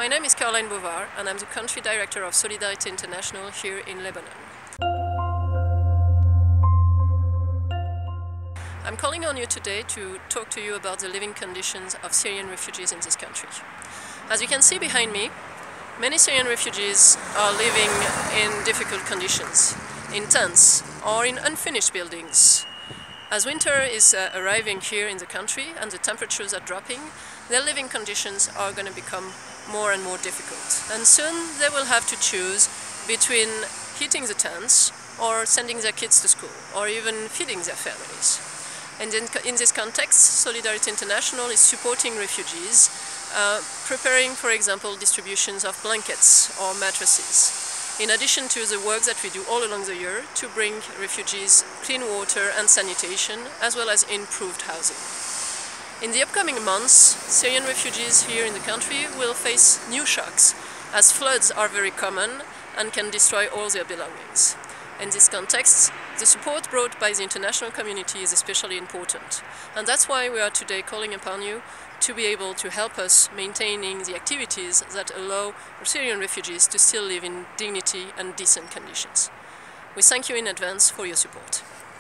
My name is Caroline Bovard and I'm the Country Director of Solidarity International here in Lebanon. I'm calling on you today to talk to you about the living conditions of Syrian refugees in this country. As you can see behind me, many Syrian refugees are living in difficult conditions, in tents or in unfinished buildings. As winter is arriving here in the country and the temperatures are dropping, their living conditions are going to become more and more difficult. And soon they will have to choose between heating the tents or sending their kids to school or even feeding their families. And in this context, Solidarity International is supporting refugees, preparing, for example, distributions of blankets or mattresses, in addition to the work that we do all along the year to bring refugees clean water and sanitation, as well as improved housing. In the upcoming months, Syrian refugees here in the country will face new shocks, as floods are very common and can destroy all their belongings. In this context, the support brought by the international community is especially important, and that's why we are today calling upon you to be able to help us maintaining the activities that allow Syrian refugees to still live in dignity and decent conditions. We thank you in advance for your support.